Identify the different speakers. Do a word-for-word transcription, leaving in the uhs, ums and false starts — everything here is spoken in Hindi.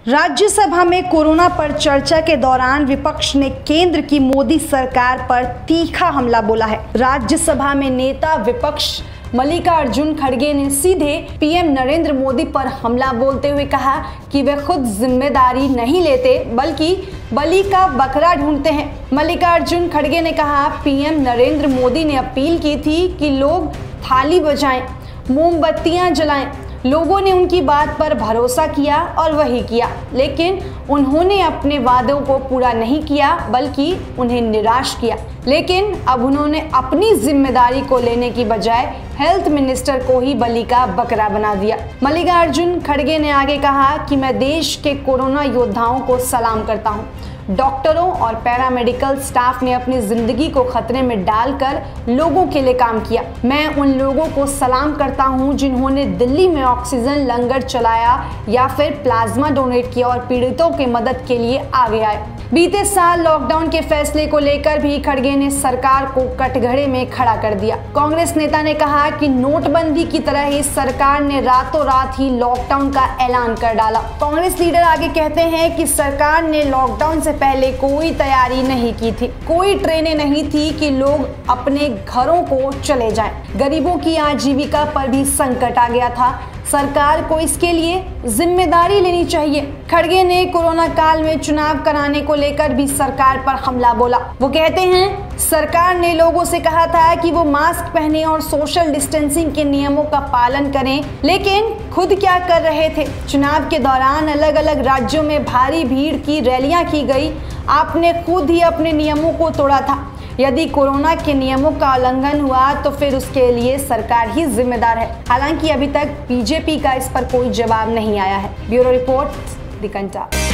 Speaker 1: राज्यसभा में कोरोना पर चर्चा के दौरान विपक्ष ने केंद्र की मोदी सरकार पर तीखा हमला बोला है। राज्यसभा में नेता विपक्ष मल्लिकार्जुन खड़गे ने सीधे पीएम नरेंद्र मोदी पर हमला बोलते हुए कहा कि वे खुद जिम्मेदारी नहीं लेते बल्कि बलि का बकरा ढूंढते हैं। मल्लिकार्जुन खड़गे ने कहा, पीएम नरेंद्र मोदी ने अपील की थी कि लोग थाली बजाएं, मोमबत्तियां जलाएं। लोगों ने उनकी बात पर भरोसा किया और वही किया, लेकिन उन्होंने अपने वादों को पूरा नहीं किया बल्कि उन्हें निराश किया। लेकिन अब उन्होंने अपनी जिम्मेदारी को लेने की बजाय हेल्थ मिनिस्टर को ही बलि का बकरा बना दिया। मल्लिकार्जुन खड़गे ने आगे कहा कि मैं देश के कोरोना योद्धाओं को सलाम करता हूं। डॉक्टरों और पैरामेडिकल स्टाफ ने अपनी जिंदगी को खतरे में डालकर लोगों के लिए काम किया। मैं उन लोगों को सलाम करता हूं जिन्होंने दिल्ली में ऑक्सीजन लंगर चलाया या फिर प्लाज्मा डोनेट किया और पीड़ितों की मदद के लिए आगे आए। बीते साल लॉकडाउन के फैसले को लेकर भी खड़गे ने सरकार को कटघरे में खड़ा कर दिया। कांग्रेस नेता ने कहा कि नोटबंदी की तरह ही सरकार ने रातों रात ही लॉकडाउन का ऐलान कर डाला। कांग्रेस लीडर आगे कहते हैं कि सरकार ने लॉकडाउन से पहले कोई तैयारी नहीं की थी, कोई ट्रेनें नहीं थी कि लोग अपने घरों को चले जाएं। गरीबों की आजीविका पर भी संकट आ गया था। सरकार को इसके लिए जिम्मेदारी लेनी चाहिए। खड़गे ने कोरोना काल में चुनाव कराने को लेकर भी सरकार पर हमला बोला। वो कहते हैं, सरकार ने लोगों से कहा था कि वो मास्क पहने और सोशल डिस्टेंसिंग के नियमों का पालन करें, लेकिन खुद क्या कर रहे थे? चुनाव के दौरान अलग अलग राज्यों में भारी भीड़ की रैलियां की गई। आपने खुद ही अपने नियमों को तोड़ा था। यदि कोरोना के नियमों का उल्लंघन हुआ तो फिर उसके लिए सरकार ही जिम्मेदार है। हालांकि अभी तक बीजेपी का इस पर कोई जवाब नहीं आया है। ब्यूरो रिपोर्ट, द घंटा।